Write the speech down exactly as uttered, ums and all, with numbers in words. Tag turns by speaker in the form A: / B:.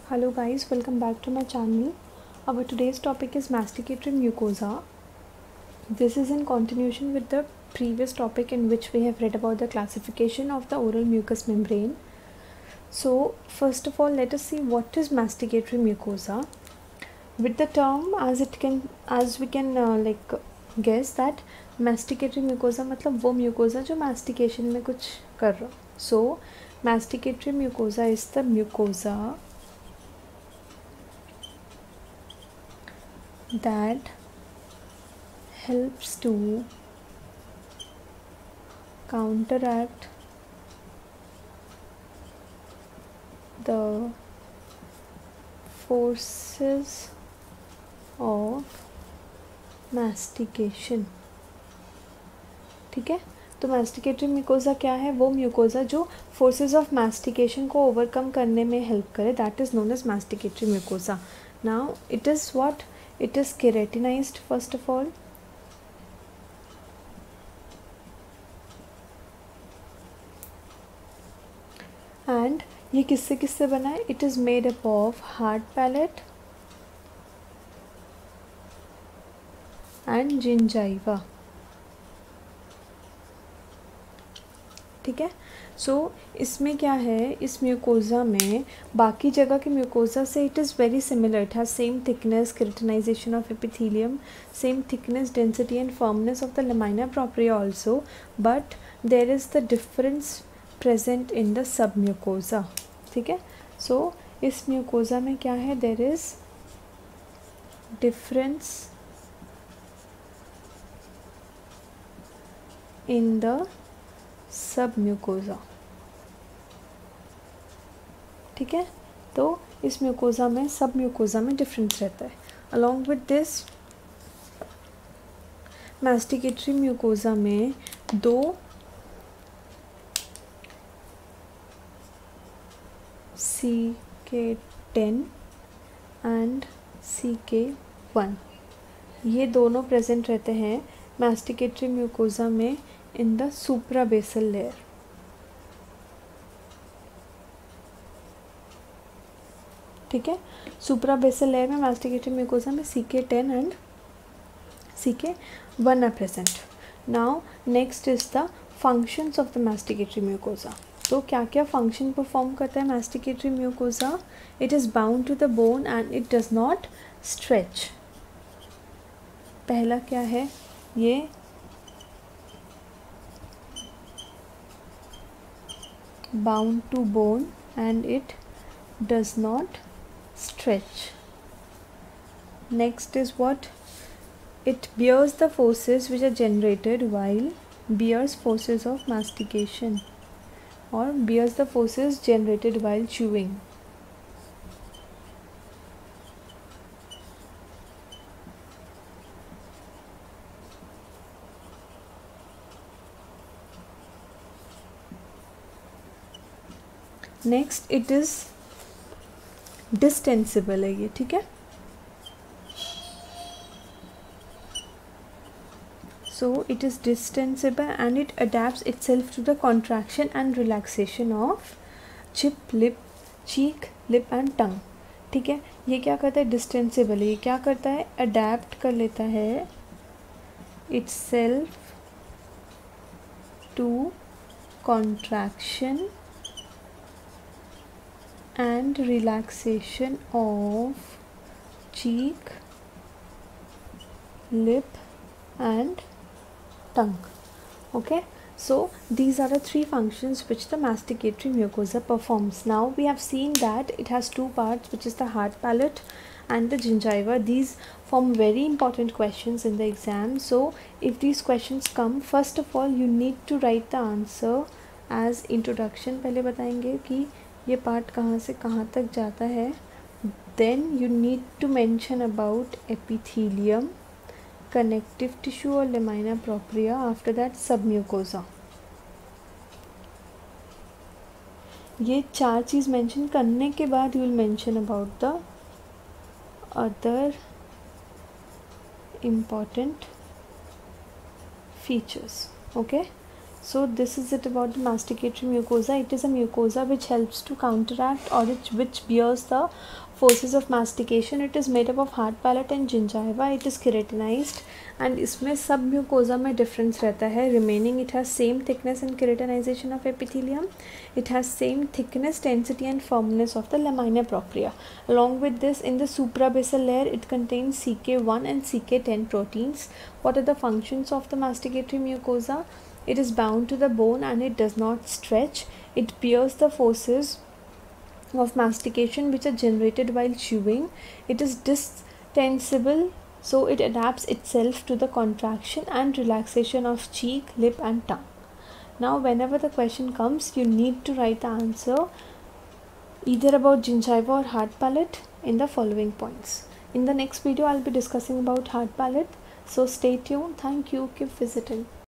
A: Hello guys, welcome back to my channel. Our today's topic is masticatory mucosa. This is in continuation with the previous topic in which we have read about the classification of the oral mucous membrane. So first of all, let us see what is masticatory mucosa. With the term, as it can as we can uh, like guess that masticatory mucosa मतलब वो mucosa जो mastication में कुछ कर रहा. So masticatory mucosa is the mucosa that helps to counteract the forces of mastication. ठीक है, तो masticated mucosa क्या है? वो mucosa जो forces of mastication को overcome करने में help करे, that is known as masticatory mucosa. Now it is what? It is keratinized first of all. And ये किससे किससे बना है? It is made up of hard palate and gingiva. ठीक है, सो so, इसमें क्या है, इस म्यूकोज़ा में बाकी जगह के म्यूकोज़ा से it is very similar. It has same thickness, keratinization of epithelium, same thickness, density and firmness of the lamina propria also, but there is the difference present in the submucosa. ठीक है, so so, इस mucosa में क्या है, there is difference in the submucosa. ठीक है, तो इस म्यूकोज़ा में सब म्यूकोज़ा में डिफरेंस रहता है. Along with this masticatory mucosa में दो सी के टेन एंड सी के वन ये दोनों प्रेजेंट रहते हैं मास्टिकेटरी म्यूकोज़ा में in the suprabasal layer. ठीक है, suprabasal layer में masticated mucosa में C K ten and C K one are present. Now next is the functions of the masticatory mucosa. तो क्या क्या function perform करता है masticatory mucosa? It is bound to the bone and it does not stretch. पहला क्या है, ये bound to bone and it does not stretch. Next is what? It bears the forces which are generated while bears forces of mastication or bears the forces generated while chewing. Next it is distensible है ये. ठीक है, so it is distensible and it adapts itself to the contraction and relaxation of chip, lip, cheek, lip and tongue. ठीक है, ये क्या करता है, डिस्टेंसिबल है. ये क्या करता है, अडेप्ट कर लेता है itself to contraction and relaxation of cheek, lip and tongue. Okay, so these are the three functions which the masticatory mucosa performs. Now we have seen that it has two parts, which is the hard palate and the gingiva. These form very important questions in the exam. So if these questions come, first of all you need to write the answer as introduction. पहले बताएंगे कि ये part कहाँ से कहाँ तक जाता है. Then you need to mention about epithelium, connective tissue और lamina propria. After that submucosa. ये चार चीज़ मेंशन करने के बाद you will mention about the other important features. Okay, So this is it about the masticatory mucosa. It is a mucosa which helps to counteract or it, which bears the forces of mastication. It is made up of hard palate and gingiva. It is keratinized and इसमें सब mucosa में difference रहता है. Remaining it has same thickness and keratinization of epithelium. It has same thickness, density and firmness of the lamina propria. Along with this, in the suprabasal layer it contains C K one and C K ten proteins. What are the functions of the masticatory mucosa? It is bound to the bone and it does not stretch. It bears the forces of mastication which are generated while chewing. It is distensible, so it adapts itself to the contraction and relaxation of cheek, lip and tongue. Now whenever the question comes, you need to write the answer either about gingiva or hard palate in the following points. In the next video I'll be discussing about hard palate, so stay tuned. Thank you. Keep visiting.